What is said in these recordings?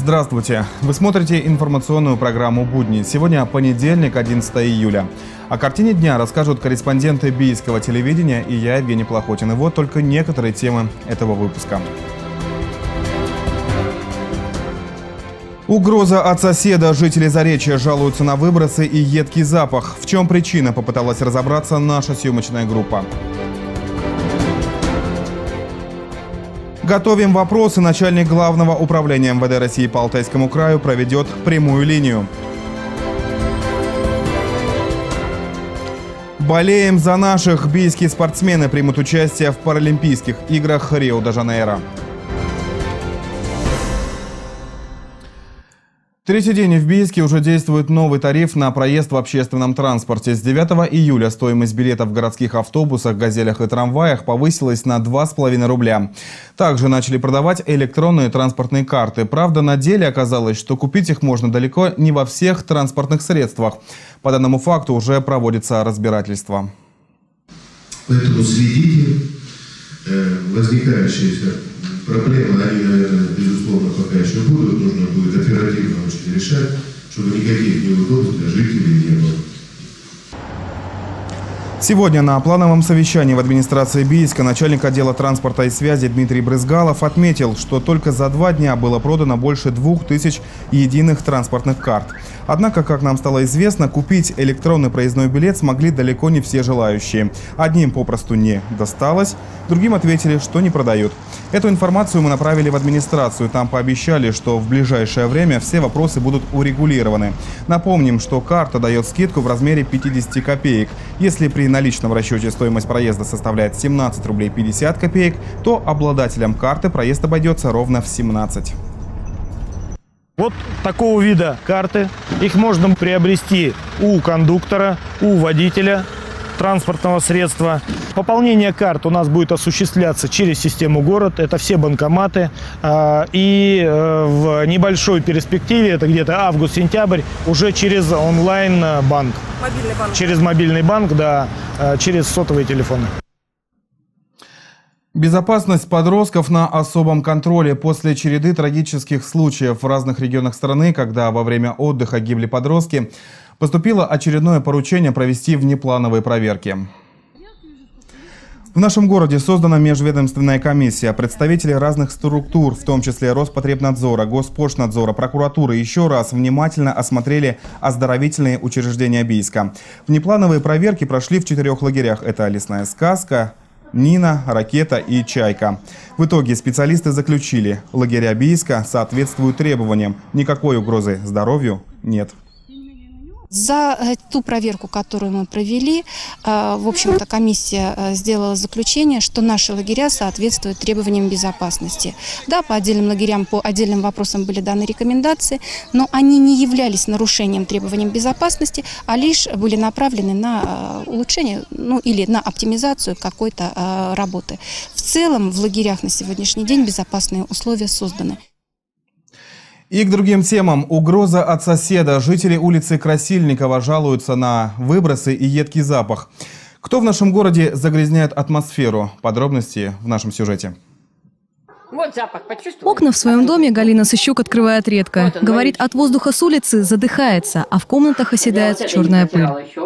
Здравствуйте! Вы смотрите информационную программу «Будни». Сегодня понедельник, 11 июля. О картине дня расскажут корреспонденты Бийского телевидения и я, Евгений Плохотин. И вот только некоторые темы этого выпуска. Угроза от соседа. Жители Заречья жалуются на выбросы и едкий запах. В чем причина, попыталась разобраться наша съемочная группа. Готовим вопросы. Начальник Главного управления МВД России по Алтайскому краю проведет прямую линию. Болеем за наших. Бийские спортсмены примут участие в Паралимпийских играх Рио-де-Жанейро. Третий день в Бийске уже действует новый тариф на проезд в общественном транспорте. С 9 июля стоимость билетов в городских автобусах, газелях и трамваях повысилась на 2,5 рубля. Также начали продавать электронные транспортные карты. Правда, на деле оказалось, что купить их можно далеко не во всех транспортных средствах. По данному факту уже проводится разбирательство. Поэтому следите. Возникающиеся проблемы, они, наверное, безусловно, пока еще будут. Нужно будет оперативно очень решать, чтобы никаких неудобств для жителей не было. Сегодня на плановом совещании в администрации Бийска начальник отдела транспорта и связи Дмитрий Брызгалов отметил, что только за 2 дня было продано больше 2000 единых транспортных карт. Однако, как нам стало известно, купить электронный проездной билет смогли далеко не все желающие. Одним попросту не досталось, другим ответили, что не продают. Эту информацию мы направили в администрацию. Там пообещали, что в ближайшее время все вопросы будут урегулированы. Напомним, что карта дает скидку в размере 50 копеек. Если при наличном расчете стоимость проезда составляет 17 рублей 50 копеек, то обладателям карты проезд обойдется ровно в 17. Вот такого вида карты. Их можно приобрести у кондуктора, у водителя транспортного средства. Пополнение карт у нас будет осуществляться через систему «Город». Это все банкоматы. И в небольшой перспективе, это где-то август-сентябрь, уже через онлайн-банк. Мобильный банк. Через мобильный банк, да, через сотовые телефоны. Безопасность подростков на особом контроле. После череды трагических случаев в разных регионах страны, когда во время отдыха гибли подростки, поступило очередное поручение провести внеплановые проверки. В нашем городе создана межведомственная комиссия. Представители разных структур, в том числе Роспотребнадзора, Госпошлнадзора, прокуратуры, еще раз внимательно осмотрели оздоровительные учреждения Бийска. Внеплановые проверки прошли в 4 лагерях. Это «Лесная сказка», «Нина», «Ракета» и «Чайка». В итоге специалисты заключили, лагеря Бийска соответствуют требованиям. Никакой угрозы здоровью нет. За ту проверку, которую мы провели, в общем-то, комиссия сделала заключение, что наши лагеря соответствуют требованиям безопасности. Да, по отдельным лагерям, по отдельным вопросам были даны рекомендации, но они не являлись нарушением требованиям безопасности, а лишь были направлены на улучшение, или на оптимизацию какой-то работы. В целом в лагерях на сегодняшний день безопасные условия созданы. И к другим темам. Угроза от соседа. Жители улицы Красильникова жалуются на выбросы и едкий запах. Кто в нашем городе загрязняет атмосферу? Подробности в нашем сюжете. Вот запах, почувствовали? Окна в своем доме Галина Сыщук открывает редко. Вот он, говорит, от воздуха с улицы задыхается, а в комнатах оседает черная пыль.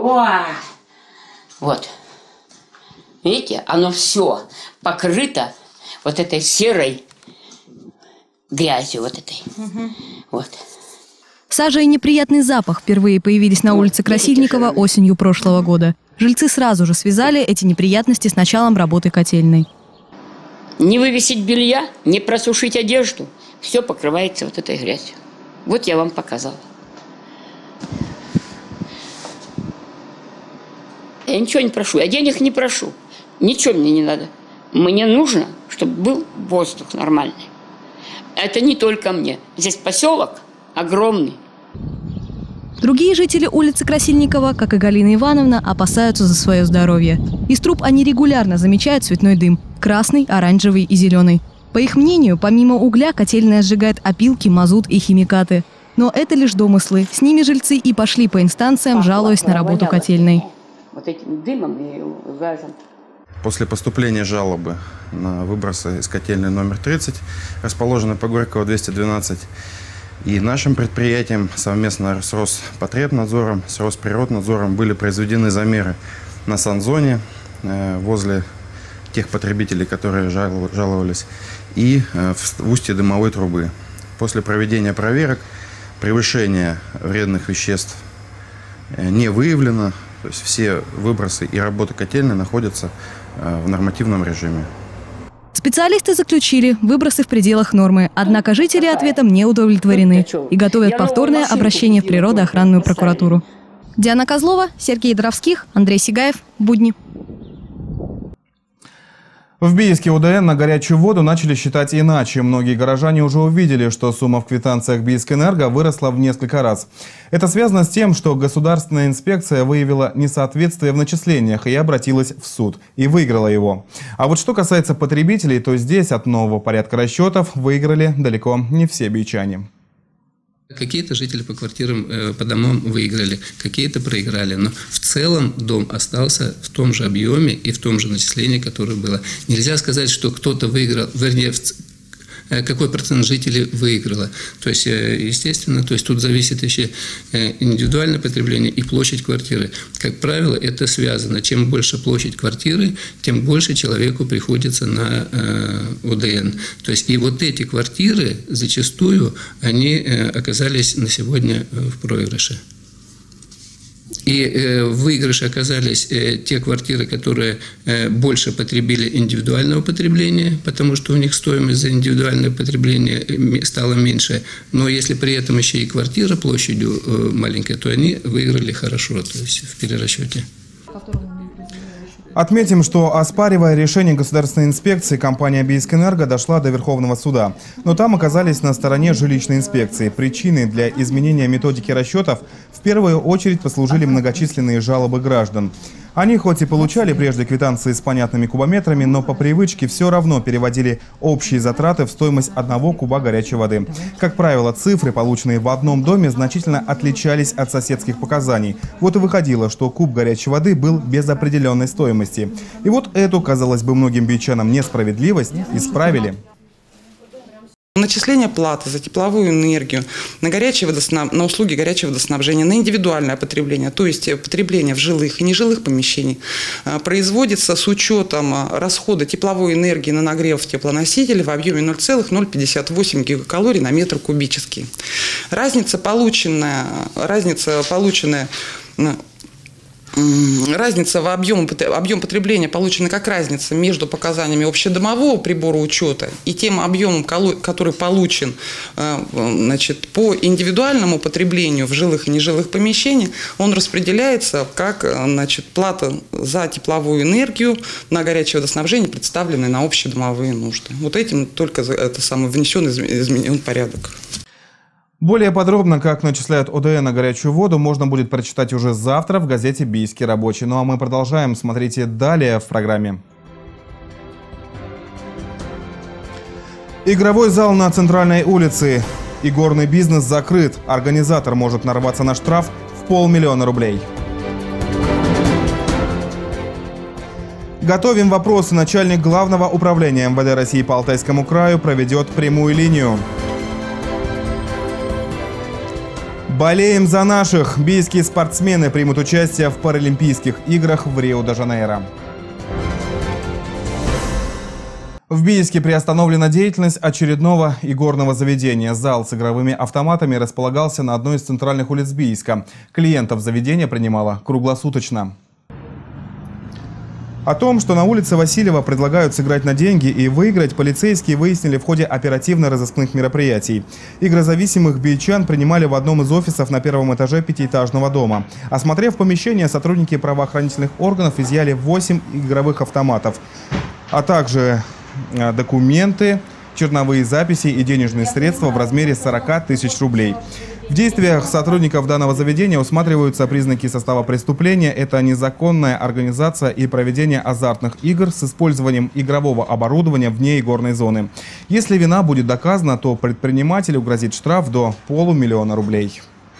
Вот. Видите, оно все покрыто вот этой серой грязью вот этой. Вот. Сажа и неприятный запах впервые появились на улице Красильникова осенью прошлого года. Жильцы сразу же связали эти неприятности с началом работы котельной. Не вывесить белья, не просушить одежду. Все покрывается вот этой грязью. Вот я вам показала. Я ничего не прошу, я денег не прошу. Ничего мне не надо. Мне нужно, чтобы был воздух нормальный. Это не только мне. Здесь поселок огромный. Другие жители улицы Красильникова, как и Галина Ивановна, опасаются за свое здоровье. Из труб они регулярно замечают цветной дым – красный, оранжевый и зеленый. По их мнению, помимо угля, котельная сжигает опилки, мазут и химикаты. Но это лишь домыслы. С ними жильцы и пошли по инстанциям, жалуясь на работу котельной. Вот этим дымом и газом. После поступления жалобы на выбросы из котельной номер 30, расположенной по Горького 212, И нашим предприятием совместно с Роспотребнадзором, с Росприроднадзором были произведены замеры на санзоне возле тех потребителей, которые жаловались, и в устье дымовой трубы. После проведения проверок превышение вредных веществ не выявлено, то есть все выбросы и работа котельной находятся в нормативном режиме. Специалисты заключили выбросы в пределах нормы, однако жители ответом не удовлетворены и готовят повторное обращение в природоохранную прокуратуру. Диана Козлова, Сергей Доровских, Андрей Сигаев. Будни. В Бийске УДН на горячую воду начали считать иначе. Многие горожане уже увидели, что сумма в квитанциях Бийскэнерго выросла в несколько раз. Это связано с тем, что государственная инспекция выявила несоответствие в начислениях и обратилась в суд. И выиграла его. А вот что касается потребителей, то здесь от нового порядка расчетов выиграли далеко не все бийчане. Какие-то жители по квартирам, по домам выиграли, какие-то проиграли. Но в целом дом остался в том же объеме и в том же начислении, которое было. Нельзя сказать, что кто-то выиграл, вернее, какой процент жителей выиграло. То есть, естественно, тут зависит еще индивидуальное потребление и площадь квартиры. Как правило, это связано. Чем больше площадь квартиры, тем больше человеку приходится на УДН. То есть, и вот эти квартиры зачастую, они оказались на сегодня в проигрыше. И в выигрыше оказались те квартиры, которые больше потребили индивидуального потребления, потому что у них стоимость за индивидуальное потребление стала меньше. Но если при этом еще и квартира площадью маленькая, то они выиграли хорошо, то есть в перерасчете. Отметим, что, оспаривая решение государственной инспекции, компания Бийскэнерго дошла до Верховного суда. Но там оказались на стороне жилищной инспекции. Причиной для изменения методики расчетов в первую очередь послужили многочисленные жалобы граждан. Они хоть и получали прежде квитанции с понятными кубометрами, но по привычке все равно переводили общие затраты в стоимость 1 куба горячей воды. Как правило, цифры, полученные в одном доме, значительно отличались от соседских показаний. Вот и выходило, что куб горячей воды был без определенной стоимости. И вот эту, казалось бы, многим бийчанам несправедливость исправили. Начисление платы за тепловую энергию, на услуги горячего водоснабжения, на индивидуальное потребление, то есть потребление в жилых и нежилых помещениях, производится с учетом расхода тепловой энергии на нагрев теплоносителя в объеме 0,058 гигакалорий на метр кубический. Разница, полученная в объем потребления получена как разница между показаниями общедомового прибора учета и тем объемом, который получен по индивидуальному потреблению в жилых и нежилых помещениях. Он распределяется как плата за тепловую энергию на горячее водоснабжение, представленное на общедомовые нужды. Вот этим только внесен изменен порядок. Более подробно, как начисляют ОДН на горячую воду, можно будет прочитать уже завтра в газете «Бийский рабочий». Ну а мы продолжаем. Смотрите далее в программе. Игровой зал на центральной улице. Игорный бизнес закрыт. Организатор может нарваться на штраф в 500 000 рублей. Готовим вопросы. Начальник Главного управления МВД России по Алтайскому краю проведет прямую линию. Болеем за наших! Бийские спортсмены примут участие в Паралимпийских играх в Рио-де-Жанейро. В Бийске приостановлена деятельность очередного игорного заведения. Зал с игровыми автоматами располагался на одной из центральных улиц Бийска. Клиентов заведения принимало круглосуточно. О том, что на улице Васильева предлагают сыграть на деньги и выиграть, полицейские выяснили в ходе оперативно-розыскных мероприятий. Игрозависимых бийчан принимали в одном из офисов на первом этаже 5-этажного дома. Осмотрев помещение, сотрудники правоохранительных органов изъяли 8 игровых автоматов, а также документы, черновые записи и денежные средства в размере 40 000 рублей. В действиях сотрудников данного заведения усматриваются признаки состава преступления. Это незаконная организация и проведение азартных игр с использованием игрового оборудования вне игорной зоны. Если вина будет доказана, то предпринимателю грозит штраф до 500 000 рублей.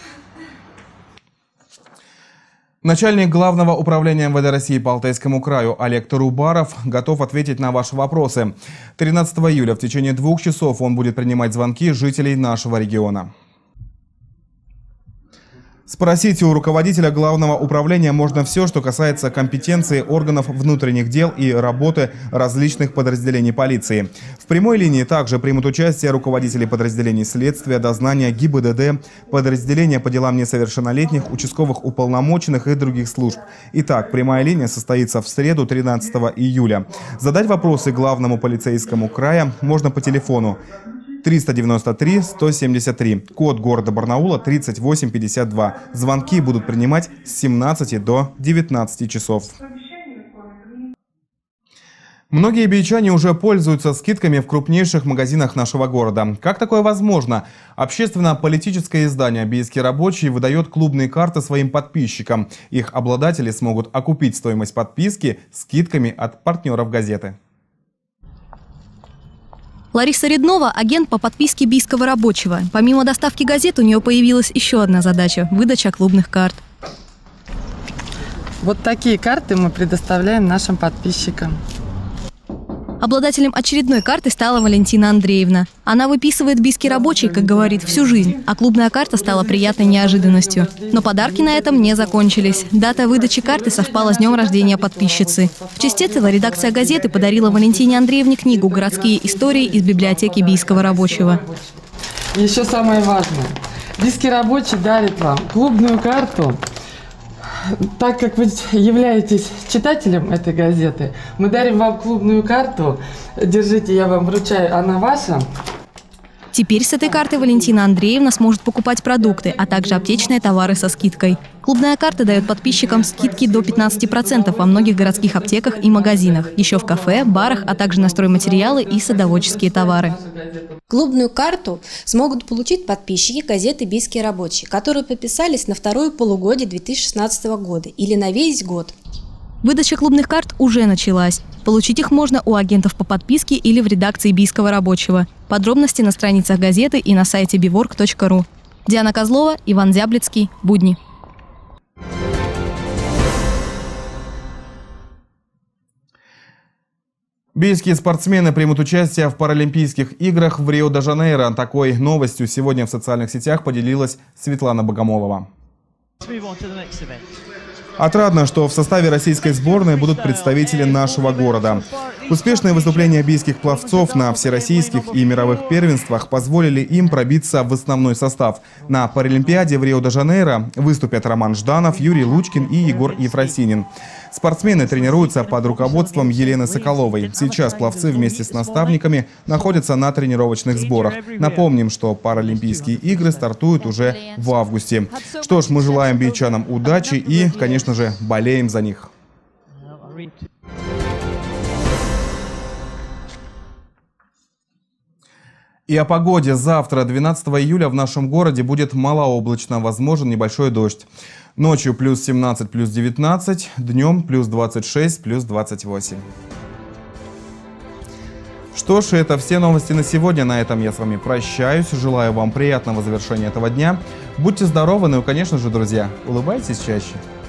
Начальник Главного управления МВД России по Алтайскому краю Олег Тарубаров готов ответить на ваши вопросы. 13 июля в течение 2 часов он будет принимать звонки жителей нашего региона. Спросить у руководителя главного управления можно все, что касается компетенции органов внутренних дел и работы различных подразделений полиции. В прямой линии также примут участие руководители подразделений следствия, дознания, ГИБДД, подразделения по делам несовершеннолетних, участковых уполномоченных и других служб. Итак, прямая линия состоится в среду 13 июля. Задать вопросы главному полицейскому края можно по телефону 393-173, код города Барнаула 3852. Звонки будут принимать с 17 до 19 часов. Многие бичане уже пользуются скидками в крупнейших магазинах нашего города. Как такое возможно? Общественно-политическое издание «Бийский рабочий» выдает клубные карты своим подписчикам. Их обладатели смогут окупить стоимость подписки скидками от партнеров газеты. Лариса Реднова – агент по подписке Бийского рабочего. Помимо доставки газет, у нее появилась еще одна задача – выдача клубных карт. Вот такие карты мы предоставляем нашим подписчикам. Обладателем очередной карты стала Валентина Андреевна. Она выписывает Бийский рабочий, как говорит, всю жизнь, а клубная карта стала приятной неожиданностью. Но подарки на этом не закончились. Дата выдачи карты совпала с днем рождения подписчицы. В честь этого редакция газеты подарила Валентине Андреевне книгу «Городские истории» из библиотеки Бийского рабочего. Еще самое важное. Бийский рабочий дарит вам клубную карту. Так как вы являетесь читателем этой газеты, мы дарим вам клубную карту. Держите, я вам вручаю, она ваша. Теперь с этой картой Валентина Андреевна сможет покупать продукты, а также аптечные товары со скидкой. Клубная карта дает подписчикам скидки до 15% во многих городских аптеках и магазинах, еще в кафе, барах, а также на стройматериалы и садоводческие товары. Клубную карту смогут получить подписчики газеты «Бийский рабочий», которые подписались на второе полугодие 2016 года или на весь год. Выдача клубных карт уже началась. Получить их можно у агентов по подписке или в редакции Бийского рабочего. Подробности на страницах газеты и на сайте bivorg.ru. Диана Козлова, Иван Зяблицкий. Будни. Бийские спортсмены примут участие в Паралимпийских играх в Рио-де-Жанейро. Такой новостью сегодня в социальных сетях поделилась Светлана Богомолова. Отрадно, что в составе российской сборной будут представители нашего города. Успешные выступления бийских пловцов на всероссийских и мировых первенствах позволили им пробиться в основной состав. На Паралимпиаде в Рио-де-Жанейро выступят Роман Жданов, Юрий Лучкин и Егор Ефросинин. Спортсмены тренируются под руководством Елены Соколовой. Сейчас пловцы вместе с наставниками находятся на тренировочных сборах. Напомним, что Паралимпийские игры стартуют уже в августе. Что ж, мы желаем бичанам удачи и, конечно же, болеем за них. И о погоде. Завтра, 12 июля, в нашем городе будет малооблачно, возможен небольшой дождь. Ночью плюс 17, плюс 19, днем плюс 26, плюс 28. Что ж, это все новости на сегодня. На этом я с вами прощаюсь. Желаю вам приятного завершения этого дня. Будьте здоровы, ну и, конечно же, друзья, улыбайтесь чаще.